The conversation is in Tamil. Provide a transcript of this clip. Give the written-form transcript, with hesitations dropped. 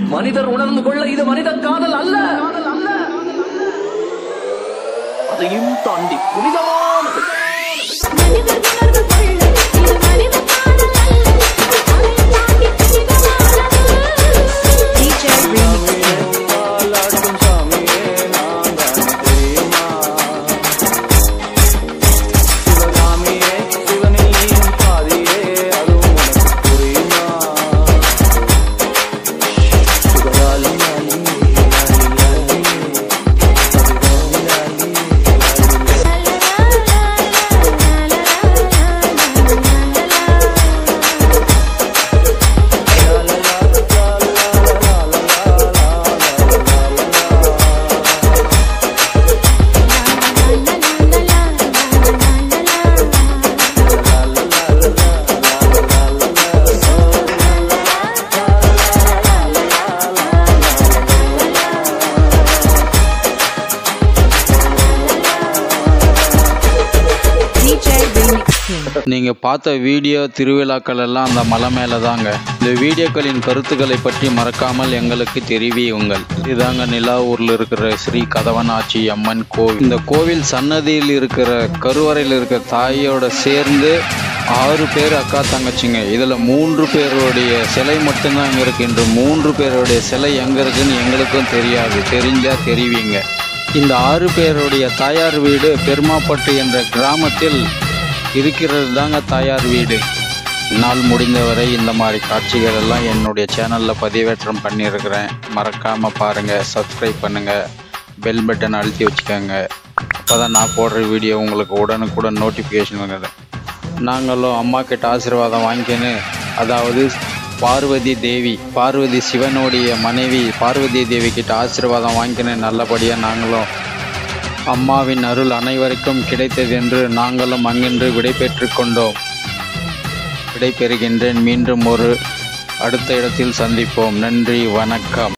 மனிதர் உணர்ந்து கொள்ள இது மனித காதல் அல்ல, அதையும் தாண்டி புனிதமானது. நீங்கள் பார்த்த வீடியோ திருவிழாக்கள் எல்லாம் அந்த மலை மேலே தாங்க. இந்த வீடியோக்களின் கருத்துக்களை பற்றி மறக்காமல் எங்களுக்கு தெரிவியுங்கள். இதுதாங்க நிலாவூரில் இருக்கிற ஸ்ரீ கதவனாச்சி அம்மன் கோவில். இந்த கோவில் சன்னதியில் இருக்கிற கருவறையில் இருக்கிற தாயோட சேர்ந்து 6 பேர் அக்கா தங்கச்சிங்க. இதில் 3 பேருடைய சிலை மட்டும்தான் இங்கே இருக்குது. இன்று 3 பேருடைய சிலை எங்கே இருக்குன்னு எங்களுக்கும் தெரியாது. தெரிஞ்சால் தெரிவிங்க. இந்த 6 பேருடைய தாயார் வீடு பெருமாப்பட்டு என்ற கிராமத்தில் இருக்கிறது தாங்க தாயார் வீடு. நாள் முடிந்தவரை இந்த மாதிரி காட்சிகள் எல்லாம் என்னுடைய சேனலில் பதிவேற்றம் பண்ணியிருக்கிறேன். மறக்காமல் பாருங்கள், சப்ஸ்கிரைப் பண்ணுங்கள், பெல் பட்டன் அழுத்தி வச்சுக்கோங்க. அப்போ தான் நான் போடுற வீடியோ உங்களுக்கு உடனுக்குடன் நோட்டிஃபிகேஷன் வருது. நாங்களும் அம்மா கிட்ட ஆசீர்வாதம் வாங்கிக்கின்னு, அதாவது பார்வதி சிவனுடைய மனைவி பார்வதி தேவி கிட்ட ஆசீர்வாதம் வாங்கிக்கின்னு நல்லபடியாக நாங்களும் அம்மாவின் அருள் அனைவருக்கும் கிடைத்தது என்று நாங்களும் அங்கின்று விடைபெறுகின்றேன். மீண்டும் ஒரு அடுத்த இடத்தில் சந்திப்போம். நன்றி, வணக்கம்.